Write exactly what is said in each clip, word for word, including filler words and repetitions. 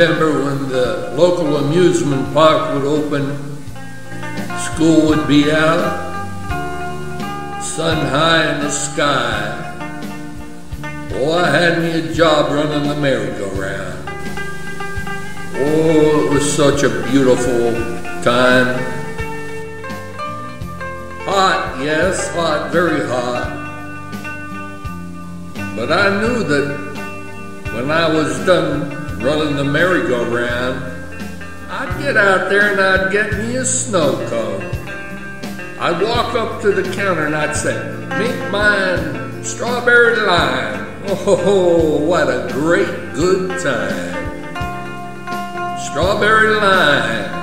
remember when the local amusement park would open, school would be out, sun high in the sky. Oh, I had me a job running the merry-go-round. Oh, it was such a beautiful time. Hot, yes, hot, very hot. But I knew that when I was done running the merry-go-round, I'd get out there and I'd get me a snow cone. I'd walk up to the counter and I'd say, "Make mine strawberry lime." Oh, what a great good time. Strawberry lime.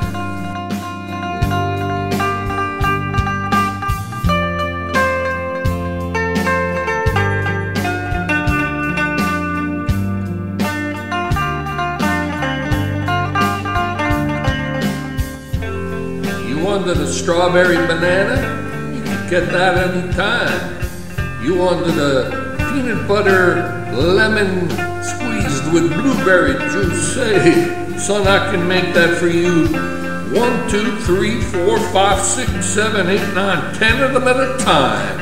You wanted a strawberry banana? You could get that any time. You wanted a peanut butter lemon squeezed with blueberry juice? Hey, son, I can make that for you. One, two, three, four, five, six, seven, eight, nine, ten of them at a time.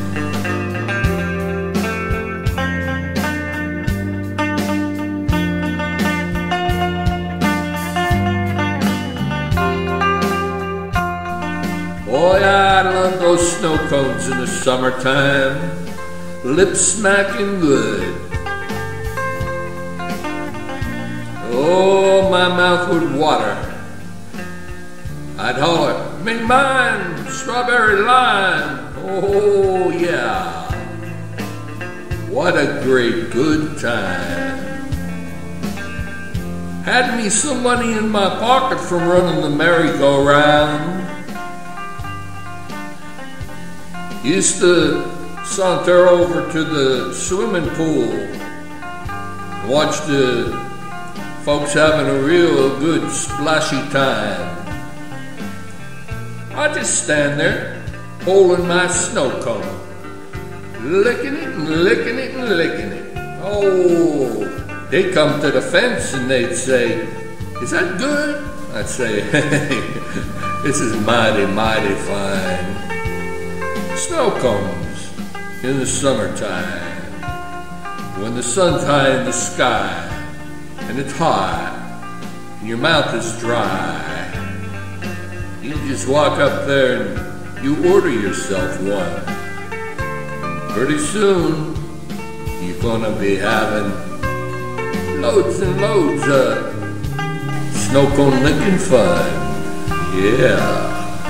Boy, I love those snow cones in the summertime. Lips smacking good. Oh, my mouth would water. I'd holler, "Make mine strawberry lime." Oh, yeah. What a great good time. Had me some money in my pocket from running the merry-go-round. Used to saunter over to the swimming pool and watch the folks having a real good splashy time. I just stand there holding my snow cone, licking it and licking it and licking it. Oh, they'd come to the fence and they'd say, "Is that good?" I'd say, "Hey, this is mighty, mighty fine." Snow cones in the summertime, when the sun's high in the sky and it's hot and your mouth is dry, you just walk up there and you order yourself one. Pretty soon you're gonna be having loads and loads of snow cone licking fun. Yeah.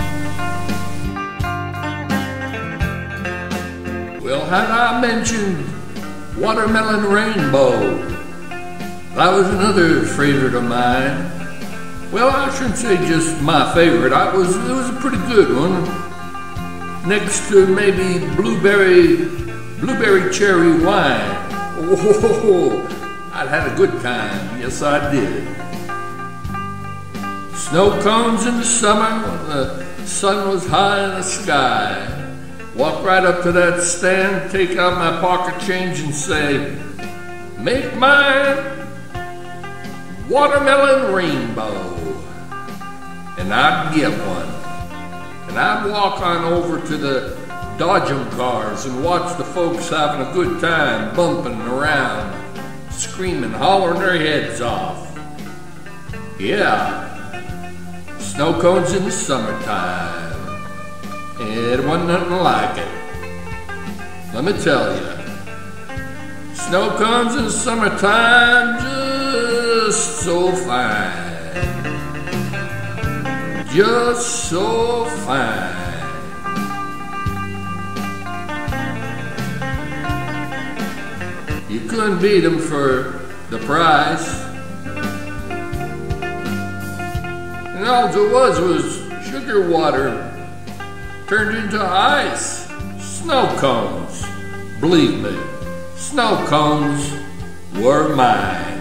Well, had I mentioned Watermelon Rainbow, that was another favorite of mine. Well, I shouldn't say just my favorite. I was, it was a pretty good one. Next to maybe blueberry, blueberry cherry wine. Oh, I'd had a good time. Yes, I did. Snow cones in the summer when the sun was high in the sky. Walk right up to that stand, take out my pocket change and say, "Make mine watermelon rainbow." And I'd get one. And I'd walk on over to the Dodgem cars and watch the folks having a good time, bumping around, screaming, hollering their heads off. Yeah, snow cones in the summertime. It wasn't nothing like it. Let me tell you, snow cones in the summertime, just so fine. Just so fine. You couldn't beat them for the price. And all it was was sugar water turned into ice. Snow cones. Believe me, snow cones were mine.